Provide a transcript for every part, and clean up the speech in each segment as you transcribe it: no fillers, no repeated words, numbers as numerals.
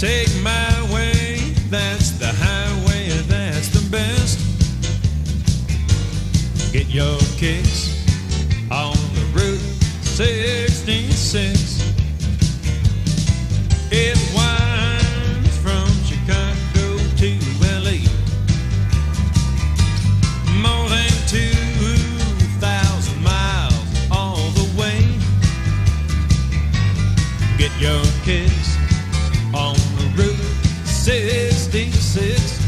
Take my way, that's the highway, that's the best. Get your kicks on the Route 66. It winds from Chicago to LA, more than 2,000 miles all the way. Get your kicks on the Route 66.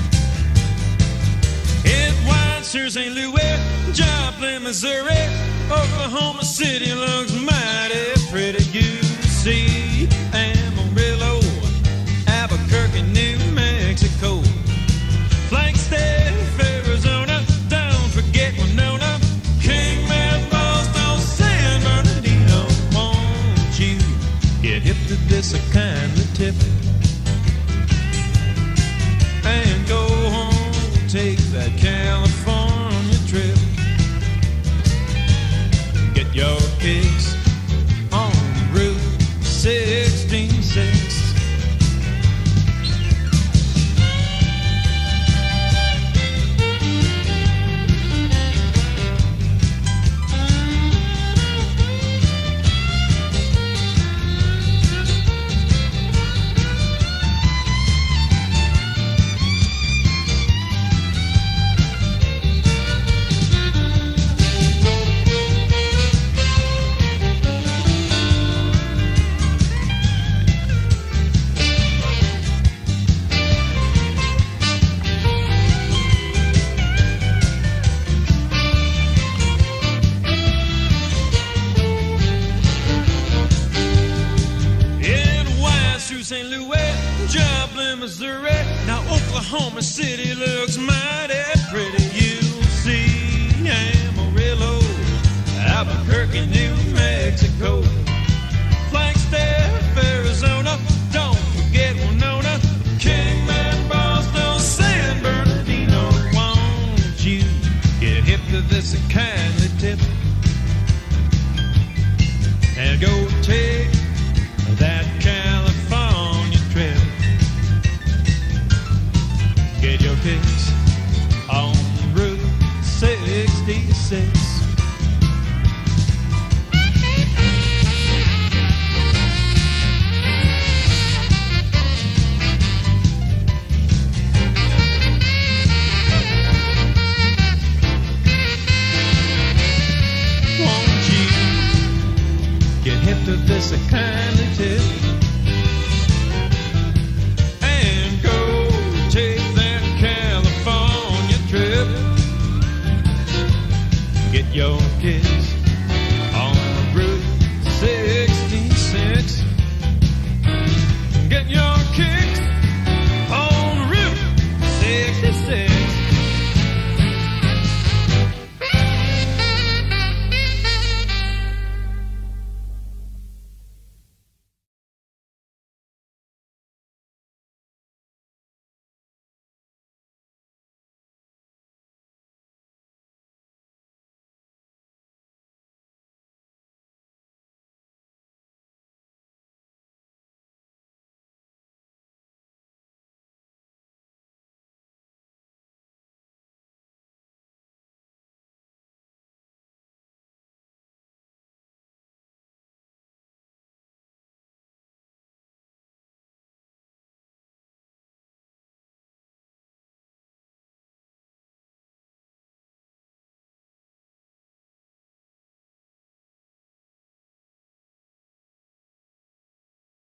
It winds through St. Louis, Joplin, Missouri, Oklahoma City looks mighty pretty. You see Amarillo, Albuquerque, New Mexico, Flagstaff, Arizona, don't forget Winona, Kingman, Boston, San Bernardino. Won't you get hip to this kindly tip and go home, take that California trip. Get your kicks on Route 66. St. Louis, Joplin, Missouri, now Oklahoma City looks mighty pretty. You'll see Amarillo, Albuquerque, New Mexico, Flagstaff, Arizona, don't forget Winona, Kingman, Boston, San Bernardino. Won't you get hip to this kindly tip and go take that California trip. Get your kicks on Route 66.